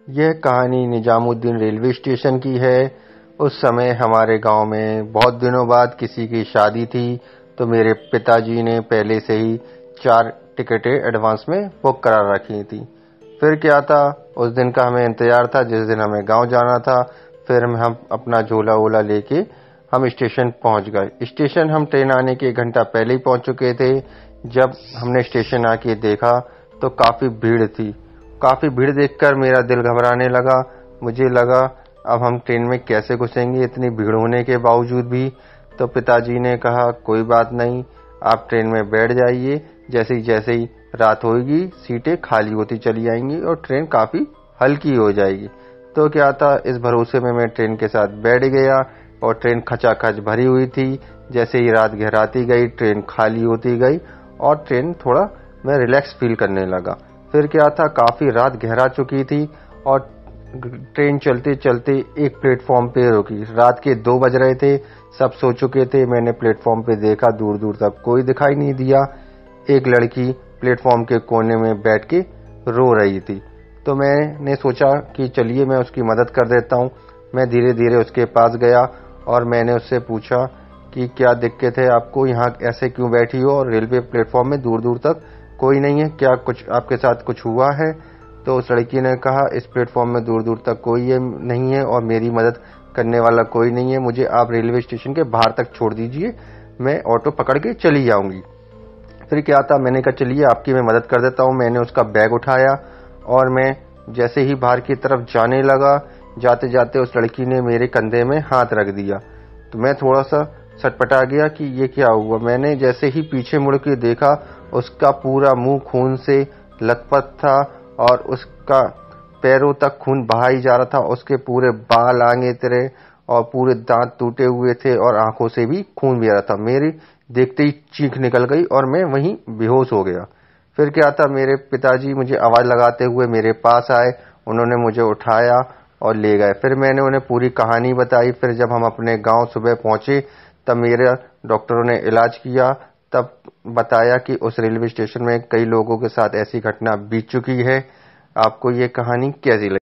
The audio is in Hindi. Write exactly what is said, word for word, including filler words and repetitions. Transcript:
यह कहानी निजामुद्दीन रेलवे स्टेशन की है। उस समय हमारे गांव में बहुत दिनों बाद किसी की शादी थी, तो मेरे पिताजी ने पहले से ही चार टिकटें एडवांस में बुक करा रखी थी। फिर क्या था, उस दिन का हमें इंतजार था जिस दिन हमें गांव जाना था। फिर हम अपना झोला वोला लेके हम स्टेशन पहुंच गए। स्टेशन हम ट्रेन आने के एक घंटा पहले ही पहुंच चुके थे। जब हमने स्टेशन आके देखा तो काफी भीड़ थी। काफी भीड़ देखकर मेरा दिल घबराने लगा। मुझे लगा अब हम ट्रेन में कैसे घुसेंगे इतनी भीड़ होने के बावजूद भी। तो पिताजी ने कहा कोई बात नहीं, आप ट्रेन में बैठ जाइए, जैसे ही जैसे ही रात होगी सीटें खाली होती चली आएंगी और ट्रेन काफी हल्की हो जाएगी। तो क्या था, इस भरोसे में मैं ट्रेन के साथ बैठ गया और ट्रेन खचाखच भरी हुई थी। जैसे ही रात गहराती गई ट्रेन खाली होती गई और ट्रेन थोड़ा मैं रिलैक्स फील करने लगा। फिर क्या था, काफी रात गहरा चुकी थी और ट्रेन चलते चलते एक प्लेटफॉर्म पे रुकी। रात के दो बज रहे थे, सब सो चुके थे। मैंने प्लेटफॉर्म पे देखा, दूर दूर तक कोई दिखाई नहीं दिया। एक लड़की प्लेटफॉर्म के कोने में बैठ के रो रही थी। तो मैंने सोचा कि चलिए मैं उसकी मदद कर देता हूँ। मैं धीरे धीरे उसके पास गया और मैंने उससे पूछा कि क्या दिक्कत है आपको, यहाँ ऐसे क्यों बैठी हो और रेलवे प्लेटफॉर्म में दूर दूर तक कोई नहीं है, क्या कुछ आपके साथ कुछ हुआ है? तो उस लड़की ने कहा इस प्लेटफॉर्म में दूर दूर तक कोई है नहीं है और मेरी मदद करने वाला कोई नहीं है, मुझे आप रेलवे स्टेशन के बाहर तक छोड़ दीजिए, मैं ऑटो पकड़ के चली जाऊंगी। फिर क्या था, मैंने कहा चलिए आपकी मैं मदद कर देता हूँ। मैंने उसका बैग उठाया और मैं जैसे ही बाहर की तरफ जाने लगा, जाते जाते उस लड़की ने मेरे कंधे में हाथ रख दिया। तो मैं थोड़ा सा सटपटा गया कि ये क्या हुआ। मैंने जैसे ही पीछे मुड़ के देखा, उसका पूरा मुंह खून से लथपथ था और उसका पैरों तक खून बहा ही जा रहा था। उसके पूरे बाल आगे तेरे और पूरे दांत टूटे हुए थे और आंखों से भी खून भी आ रहा था। मेरी देखते ही चीख निकल गई और मैं वहीं बेहोश हो गया। फिर क्या था, मेरे पिताजी मुझे आवाज लगाते हुए मेरे पास आए, उन्होंने मुझे उठाया और ले गए। फिर मैंने उन्हें पूरी कहानी बताई। फिर जब हम अपने गांव सुबह पहुंचे तब मेरे डॉक्टरों ने इलाज किया, तब बताया कि उस रेलवे स्टेशन में कई लोगों के साथ ऐसी घटना बीत चुकी है। आपको ये कहानी कैसी लगी?